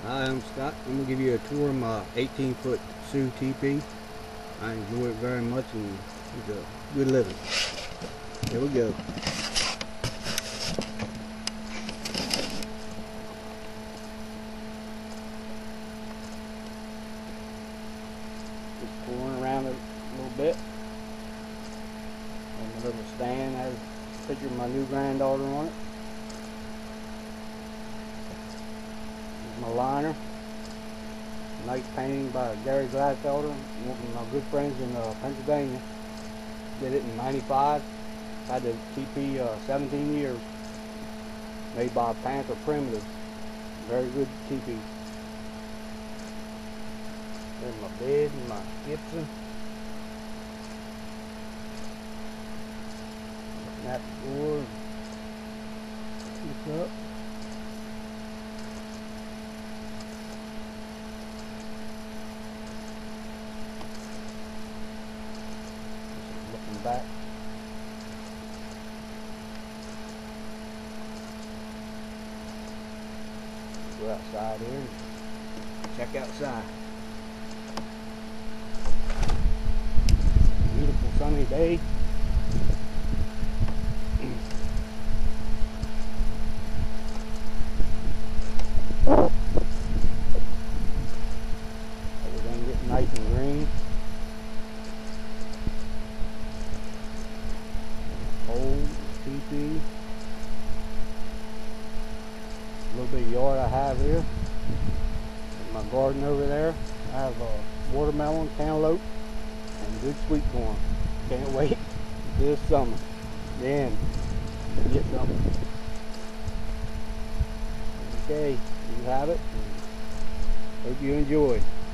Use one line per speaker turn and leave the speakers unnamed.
Hi, I'm Scott. I'm going to give you a tour of my 18-foot Sioux teepee. I enjoy it very much and it's a good living. Here we go. Just pouring around it a little bit. And my little stand has a picture of my new granddaughter on it. This is my liner. Nice painting by Gary Gladfelder, one of my good friends in Pennsylvania. Did it in '95. Had the TP 17 years. Made by Panther Primitive. Very good TP. There's my bed and my Gibson. Snap the door and look up. Looking back. Go outside here and check outside. Beautiful sunny day. Everything getting nice and green. Old teepee. A little bit of yard I have here. In my garden over there, I have watermelon, cantaloupe, and good sweet corn. Can't wait this summer. Then get something. Okay, you have it. Hope you enjoy.